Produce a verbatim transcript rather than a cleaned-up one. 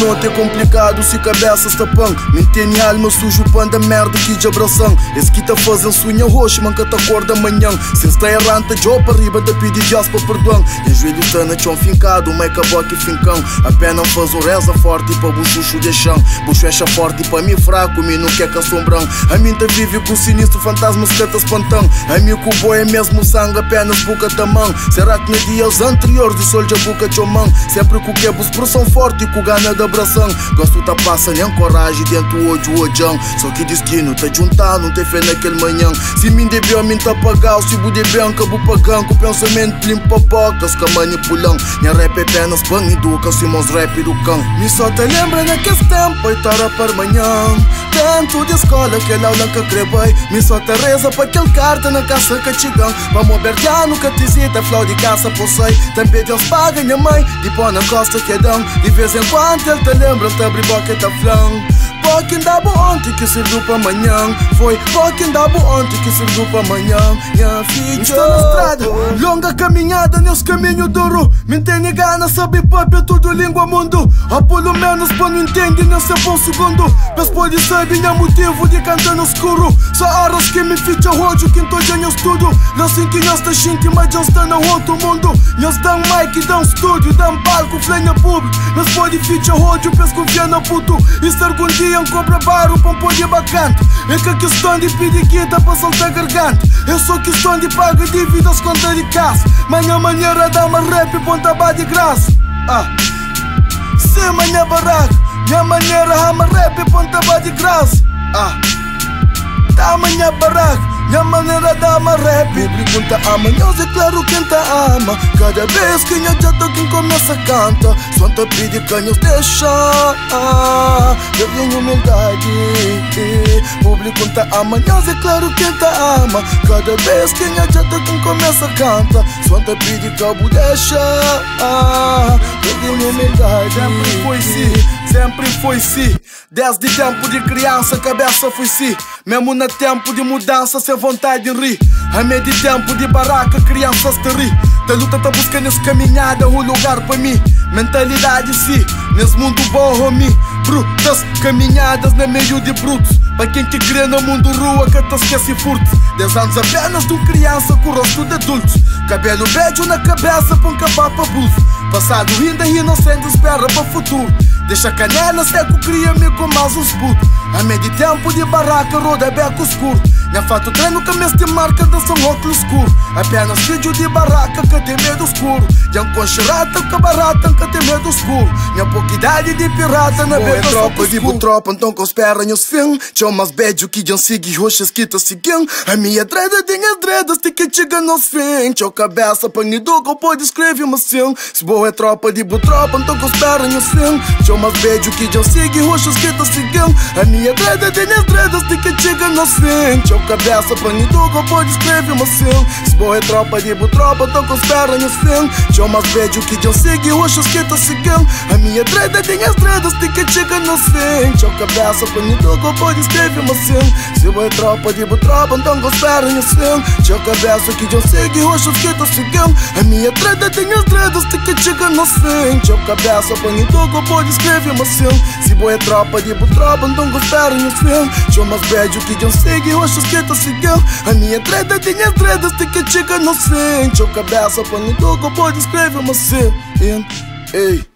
noite é complicado se cabeça está pão. Mentene alma sujo pão da merda que de abração. Esse que tá fazendo sonho roxo, manca tá cor da manhã. Se está errante, já para riba da pedir Deus para perdão. E os joelhos tá na chão fincado, uma acabou que fincão. Apenas faz o reza forte para o chuchu de chão. Bucho fecha forte para mim fraco, me não quer que assombrão. A mim tá vive com sinistro fantasmas que tá espantão. A mim com o boi é mesmo sangue, apenas boca da mão. Será que nos dias anteriores o sol já boca de mão? Sempre com que expressão forte e com gana de abração. Gosto da passa nem coragem dentro do olho ojão. Só que diz que não tá juntar, não tem fé naquele manhã. Se me debeu, a mim tá pagal. Se bude bem, acabo pagando. Com pensamento limpa bocas, que manipulão. Minha rap é apenas pão e duca, Simons rap do cão. Me só te lembra naquele tempo, oito horas para manhã. Dentro de escola, aquele aula que crebei. Me só te reza para aquele carta na caça que chegam. Vamos ver já no catizita, flor de caça possei. Também Deus paga minha mãe, de pôr na costa que dão. De vez em quando ele te lembra, ele te abre boca e te flão. Pouquinho da ontem que serviu para amanhã. Foi pouquinho da ontem que serviu para amanhã. Minha filha estou na estrada, longa caminhada nesse caminho duro. Me entende gana, sabe papo, é tudo língua mundo. Ou pelo menos para não entender nesse bom segundo. Mas pode ser minha motivo de cantar no escuro. Só horas que me ficha rojo, que então já nós tudo. Não sei que nós tá xinque, mas já está no outro mundo. Nós dão mic, dão estúdio, dão palco, flenha público. Nós pode ficha rojo, penso confiar na puto. Isso algum dia um cobra baro para um pôr de bacante. É que a questão de pedir quinta para soltar garganta. É só questão de pagar dívidas conta de casa. Mas a maneira da uma rap ponta bá de graça. Ah, se manhã barraco, minha maneira a uma rap ponta bá de graça. Ah, da manhã barraco, minha maneira da uma rap. Público tá amanhã, é claro quem tá ama. Cada vez que eu já tô quem começa a cantar. Só te pede que nos deixa. Eu tenho humildade. Público tá amanhã, é claro quem tá ama. Cada vez que eu já tô quem começa a cantar. Só te pede que eu deixa. Eu tenho humildade. Sempre foi si, sempre foi si. Desde tempo de criança, cabeça foi si. Mesmo no tempo de mudança, sem vontade de rir. A meio de tempo de barraca, crianças te ri. Da luta tá buscando nessa caminhada um lugar para mim. Mentalidade sim, nesse mundo bom homem. Brutas caminhadas no meio de brutos. Para quem te crê no mundo rua que te esquece furto. Dez anos apenas de criança com rosto de adultos. Cabelo beijo na cabeça para um acabar para buzo. Passado ainda inocente espera para futuro. Deixa a canela seco, cria-me com mais uns putos. A meio de tempo de barraca, roda beco escuro. Minha fato treino que mês de marca dança um óculos escuro. Apenas vídeo de barraca que tem medo escuro. Jam com xerata que barata que tem medo escuro. Minha pouca idade de pirata na beira tropa de tropa, então com os pernas nos fim. Tchau mas beijo que jam sigue roxas que tá seguindo. A minha dreda tem as dredas de que chega nos fim. Tchau cabeça panido que pode escrever uma sim. Se boa é tropa de tropa, então com os pernas nos fim. Tchau mas beijo que jam sigue roxas que tá seguindo. A minha dreda tem as dredas de que chega nos fim. Tchau cabeça panido que pode escrever uma sim. Se boa é tropa de tropa, então com os pernas nos fim. Tchau mas beijo que jam sigue roxas que tá seguindo. A minha dreda tem as dredas de que chega nos fim. Tchau cabeça panido que pode escrever uma sim. Se boa é tropa de tropa, então com os pernas nos fim. Tchau cabeça que jam sigue roxas que tá seguindo. A minha dreda tem as dredas de que chega nos fim. Tchau cabeça panido que pode escrever uma sim. Se boa é tropa de tropa, então com os pernas nos fim. Tchau mas beijo que jam sigue roxas que tá seguindo. A minha dreda tem as dredas de que chega nos fim. Tchau cabeça panido que pode escrever uma sim. Ei